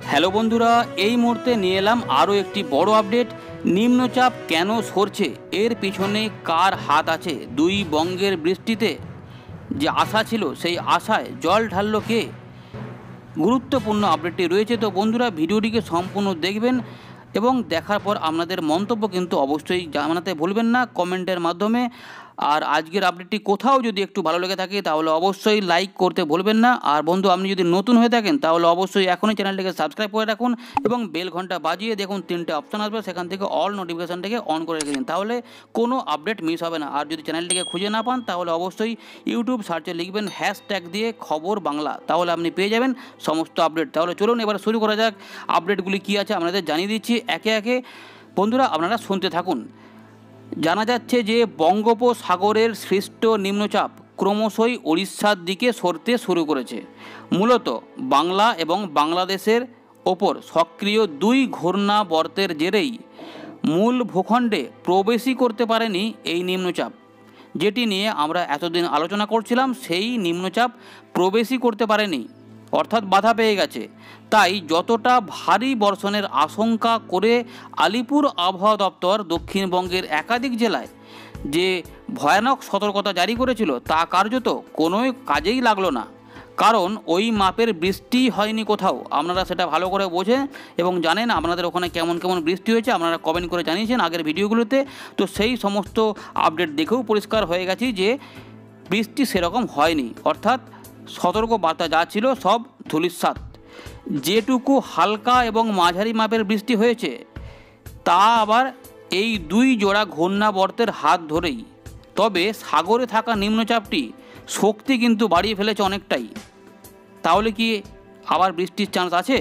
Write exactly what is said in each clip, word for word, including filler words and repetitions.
Hello বন্ধুরা, এই মুহূর্তে নিয়ে এলাম আরও একটি বড় আপডেট। নিম্নচাপ কেন সরছে, এর পিছনে কার হাত আছে? দুই বঙ্গের বৃষ্টিতে যে আশা ছিল সেই আশায় জল ঢালল কে? গুরুত্বপূর্ণ আপডেটটি রয়েছে। তো বন্ধুরা, ভিডিওটিকে সম্পূর্ণ দেখবেন এবং দেখার পর আপনাদের মন্তব্য কিন্তু অবশ্যই জানাতে ভুলবেন না কমেন্টের মাধ্যমে। আর আজকের আপডেটটি কোথাও যদি একটু ভালো লেগে থাকে তাহলে অবশ্যই লাইক করতে ভুলবেন না। আর বন্ধু, আপনি যদি নতুন হয়ে থাকেন তাহলে অবশ্যই এখনই চ্যানেলটিকে সাবস্ক্রাইব করে রাখুন এবং বেল ঘন্টা বাজিয়ে দেখুন তিনটে অপশান আসবে, সেখান থেকে অল নোটিফিকেশানটিকে অন করে রেখে দিন, তাহলে কোনো আপডেট মিস হবে না। আর যদি চ্যানেলটিকে খুঁজে না পান তাহলে অবশ্যই ইউটিউব সার্চে লিখবেন হ্যাশট্যাগ দিয়ে খবর বাংলা, তাহলে আপনি পেয়ে যাবেন সমস্ত আপডেট। তাহলে চলুন এবার শুরু করা যাক। আপডেটগুলি কী আছে আপনাদের জানিয়ে দিচ্ছি একে একে। বন্ধুরা, আপনারা শুনতে থাকুন। জানা যাচ্ছে যে বঙ্গোপসাগরের সৃষ্ট নিম্নচাপ ক্রমশই উড়িষ্যার দিকে সরতে শুরু করেছে। মূলত বাংলা এবং বাংলাদেশের ওপর সক্রিয় দুই ঘূর্ণাবর্তের জেরেই মূল ভূখণ্ডে প্রবেশই করতে পারেনি এই নিম্নচাপ, যেটি নিয়ে আমরা এতদিন আলোচনা করছিলাম। সেই নিম্নচাপ প্রবেশই করতে পারেনি, অর্থাৎ বাধা পেয়ে গেছে। তাই যতটা ভারী বর্ষণের আশঙ্কা করে আলিপুর আবহাওয়া দপ্তর দক্ষিণবঙ্গের একাধিক জেলায় যে ভয়ানক সতর্কতা জারি করেছিল তা কার্যত কোনো কাজেই লাগলো না, কারণ ওই মাপের বৃষ্টি হয়নি কোথাও। আপনারা সেটা ভালো করে বোঝেন এবং জানেন আপনাদের ওখানে কেমন কেমন বৃষ্টি হয়েছে, আপনারা কমেন্ট করে জানিয়েছেন আগের ভিডিওগুলোতে। তো সেই সমস্ত আপডেট দেখেও পরিষ্কার হয়ে গেছে যে বৃষ্টি সেরকম হয়নি, অর্থাৎ সতর্ক বার্তা যা ছিল সব ধূলিসাৎ। যেটুকু হালকা এবং মাঝারি মাপের বৃষ্টি হয়েছে তা আবার এই দুই জোড়া ঘূর্ণাবর্তের হাত ধরেই। তবে সাগরে থাকা নিম্নচাপটি শক্তি কিন্তু বাড়িয়ে ফেলেছে অনেকটাই। তাহলে কি আবার বৃষ্টির চান্স আছে?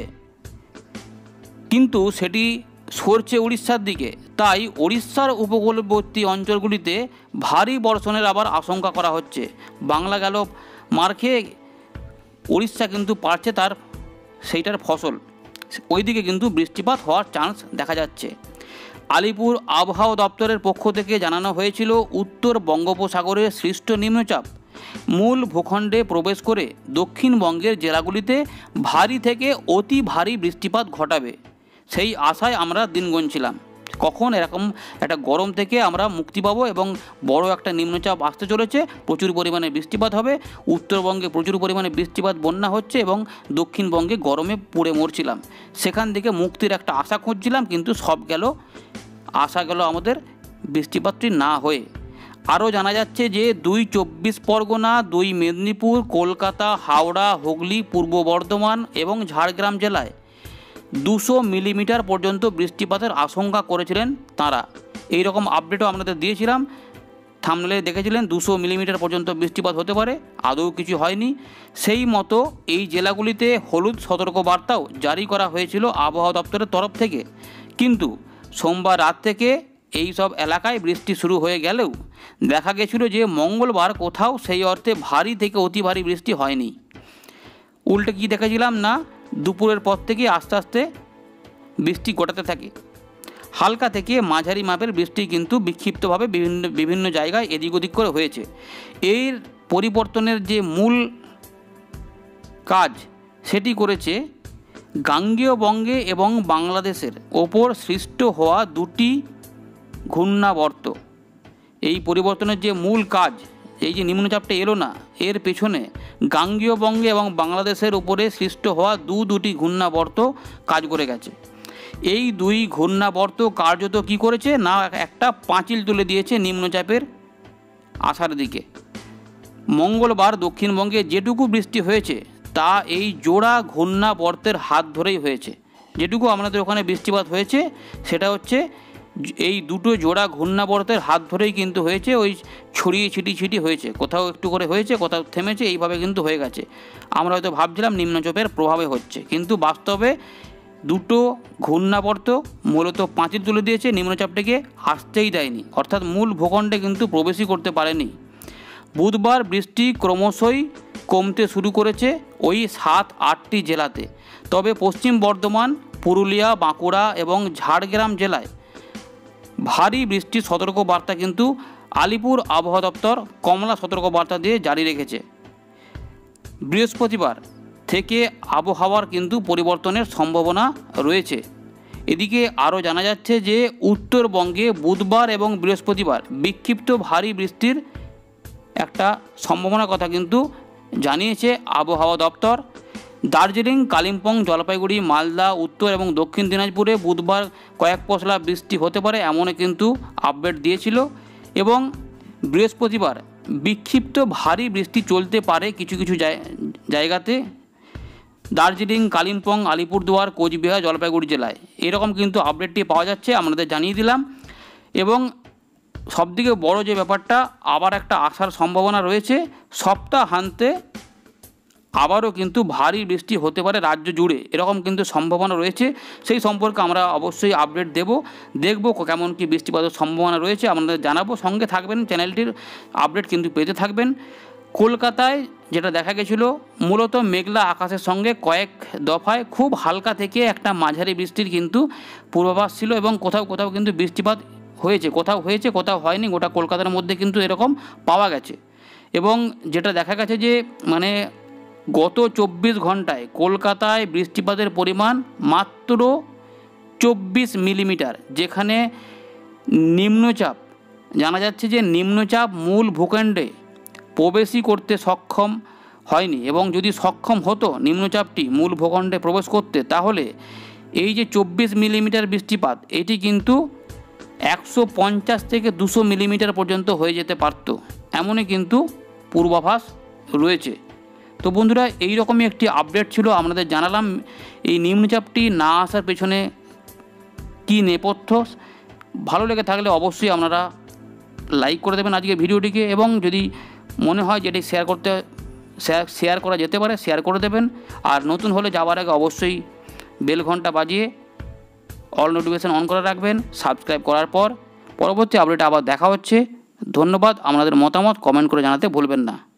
কিন্তু সেটি সরছে উড়িষ্যার দিকে, তাই উড়িষ্যার উপকূলবর্তী অঞ্চলগুলিতে ভারী বর্ষণের আবার আশঙ্কা করা হচ্ছে। বাংলা গেল মার খেয়ে, উড়িষ্যা কিন্তু পারছে তার সেইটার ফসল, ওইদিকে কিন্তু বৃষ্টিপাত হওয়ার চান্স দেখা যাচ্ছে। আলিপুর আবহাওয়া দপ্তরের পক্ষ থেকে জানানো হয়েছিল উত্তর বঙ্গোপসাগরের সৃষ্ট নিম্নচাপ মূল ভূখণ্ডে প্রবেশ করে দক্ষিণবঙ্গের জেলাগুলিতে ভারী থেকে অতি ভারী বৃষ্টিপাত ঘটাবে। সেই আশায় আমরা দিন গুনছিলাম কখন এরকম একটা গরম থেকে আমরা মুক্তি পাবো এবং বড় একটা নিম্নচাপ আসতে চলেছে, প্রচুর পরিমাণে বৃষ্টিপাত হবে। উত্তরবঙ্গে প্রচুর পরিমাণে বৃষ্টিপাত, বন্যা হচ্ছে এবং দক্ষিণবঙ্গে গরমে পুড়ে মরছিলাম। সেখান থেকে মুক্তির একটা আশা খুঁজছিলাম, কিন্তু সব গেল, আশা গেল আমাদের বৃষ্টিপাতটি না হয়ে। আরও জানা যাচ্ছে যে দুই চব্বিশ পরগনা, দুই মেদিনীপুর, কলকাতা, হাওড়া, হুগলি, পূর্ব বর্ধমান এবং ঝাড়গ্রাম জেলায় দুশো মিলিমিটার পর্যন্ত বৃষ্টিপাতের আশঙ্কা করেছিলেন তাঁরা। এই রকম আপডেটও আপনাদের দিয়েছিলাম, থাম্বনেলে দেখেছিলেন দুশো মিলিমিটার পর্যন্ত বৃষ্টিপাত হতে পারে, আদৌ কিছু হয়নি। সেই মতো এই জেলাগুলিতে হলুদ সতর্কবার্তাও জারি করা হয়েছিল আবহাওয়া দপ্তরের তরফ থেকে। কিন্তু সোমবার রাত থেকে এই সব এলাকায় বৃষ্টি শুরু হয়ে গেলেও দেখা গেছিল যে মঙ্গলবার কোথাও সেই অর্থে ভারী থেকে অতি ভারী বৃষ্টি হয়নি। উল্টে কী দেখেছিলাম না, দুপুরের পর থেকে আস্তে আস্তে বৃষ্টি ঘটাতে থাকে। হালকা থেকে মাঝারি মাপের বৃষ্টি কিন্তু বিক্ষিপ্তভাবে বিভিন্ন বিভিন্ন জায়গায় এদিক ওদিক করে হয়েছে। এর পরিবর্তনের যে মূল কাজ সেটি করেছে গাঙ্গেয় বঙ্গে এবং বাংলাদেশের ওপর সৃষ্ট হওয়া দুটি ঘূর্ণাবর্ত। এই পরিবর্তনের যে মূল কাজ, এই যে নিম্নচাপটা এলো না, এর পেছনে গাঙ্গেয় বঙ্গে এবং বাংলাদেশের উপরে সৃষ্ট হওয়া দু দুটি ঘূর্ণাবর্ত কাজ করে গেছে। এই দুই ঘূর্ণাবর্ত কার্যত কী করেছে না, একটা পাঁচিল তুলে দিয়েছে নিম্নচাপের আসার দিকে। মঙ্গলবার দক্ষিণবঙ্গে যেটুকু বৃষ্টি হয়েছে তা এই জোড়া ঘূর্ণাবর্তের হাত ধরেই হয়েছে। যেটুকু আমাদের ওখানে বৃষ্টিপাত হয়েছে সেটা হচ্ছে এই দুটো জোড়া ঘূর্ণাবর্তের হাত ধরেই কিন্তু হয়েছে। ওই ছড়িয়ে ছিটি ছিটি হয়েছে, কোথাও একটু করে হয়েছে, কোথাও থেমেছে, এইভাবে কিন্তু হয়ে গেছে। আমরা হয়তো ভাবছিলাম নিম্নচাপের প্রভাবে হচ্ছে, কিন্তু বাস্তবে দুটো ঘূর্ণাবর্ত মূলত পাঁচিল তুলে দিয়েছে, নিম্নচাপটিকে আসতেই দেয়নি, অর্থাৎ মূল ভূখণ্ডে কিন্তু প্রবেশই করতে পারেনি। বুধবার বৃষ্টি ক্রমশই কমতে শুরু করেছে ওই সাত আটটি জেলাতে। তবে পশ্চিম বর্ধমান, পুরুলিয়া, বাঁকুড়া এবং ঝাড়গ্রাম জেলায় ভারী বৃষ্টির সতর্কবার্তা কিন্তু আলিপুর আবহাওয়া দপ্তর কমলা সতর্কবার্তা দিয়ে জারি রেখেছে। বৃহস্পতিবার থেকে আবহাওয়ার কিন্তু পরিবর্তনের সম্ভাবনা রয়েছে। এদিকে আরও জানা যাচ্ছে যে উত্তরবঙ্গে বুধবার এবং বৃহস্পতিবার বিক্ষিপ্ত ভারী বৃষ্টির একটা সম্ভাবনার কথা কিন্তু জানিয়েছে আবহাওয়া দপ্তর। দার্জিলিং, কালিম্পং, জলপাইগুড়ি, মালদা, উত্তর এবং দক্ষিণ দিনাজপুরে বুধবার কয়েক পশলা বৃষ্টি হতে পারে এমনই কিন্তু আপডেট দিয়েছিল। এবং বৃহস্পতিবার বিক্ষিপ্ত ভারী বৃষ্টি চলতে পারে কিছু কিছু জায়গাতে, দার্জিলিং, কালিম্পং, আলিপুরদুয়ার, কোচবিহার, জলপাইগুড়ি জেলায় এরকম কিন্তু আপডেটটি পাওয়া যাচ্ছে, আপনাদের জানিয়ে দিলাম। এবং সবথেকে বড় যে ব্যাপারটা, আবার একটা আসার সম্ভাবনা রয়েছে, সপ্তাহান্তে আবারও কিন্তু ভারী বৃষ্টি হতে পারে রাজ্য জুড়ে, এরকম কিন্তু সম্ভাবনা রয়েছে। সেই সম্পর্কে আমরা অবশ্যই আপডেট দেব, দেখব কেমন কি বৃষ্টিপাতের সম্ভাবনা রয়েছে, আপনাদের জানাবো। সঙ্গে থাকবেন, চ্যানেলটির আপডেট কিন্তু পেতে থাকবেন। কলকাতায় যেটা দেখা গেছিলো, মূলত মেঘলা আকাশের সঙ্গে কয়েক দফায় খুব হালকা থেকে একটা মাঝারি বৃষ্টির কিন্তু পূর্বাভাস ছিল এবং কোথাও কোথাও কিন্তু বৃষ্টিপাত হয়েছে, কোথাও হয়েছে কোথাও হয়নি, গোটা কলকাতার মধ্যে কিন্তু এরকম পাওয়া গেছে। এবং যেটা দেখা গেছে যে মানে গত চব্বিশ ঘন্টায় কলকাতায় বৃষ্টিপাতের পরিমাণ মাত্র চব্বিশ মিলিমিটার, যেখানে নিম্নচাপ জানা যাচ্ছে যে নিম্নচাপ মূল ভূখণ্ডে প্রবেশই করতে সক্ষম হয়নি। এবং যদি সক্ষম হতো নিম্নচাপটি মূল ভূখণ্ডে প্রবেশ করতে, তাহলে এই যে চব্বিশ মিলিমিটার বৃষ্টিপাত এটি কিন্তু একশো পঞ্চাশ থেকে দুশো মিলিমিটার পর্যন্ত হয়ে যেতে পারত, এমনই কিন্তু পূর্বাভাস রয়েছে। তো বন্ধুরা, এই রকমই একটি আপডেট ছিল, আপনাদের জানালাম। এই নিম্নচাপটি না আসার পেছনে কী নেপথ্য, ভালো লেগে থাকলে অবশ্যই আপনারা লাইক করে দেবেন আজকে ভিডিওটিকে, এবং যদি মনে হয় যেটি শেয়ার করতে শেয়ার শেয়ার করা যেতে পারে শেয়ার করে দেবেন। আর নতুন হলে যাওয়ার আগে অবশ্যই বেল ঘন্টা বাজিয়ে অল নোটিফিকেশান অন করে রাখবেন সাবস্ক্রাইব করার পর। পরবর্তী আপডেটে আবার দেখা হচ্ছে। ধন্যবাদ। আপনাদের মতামত কমেন্ট করে জানাতে ভুলবেন না।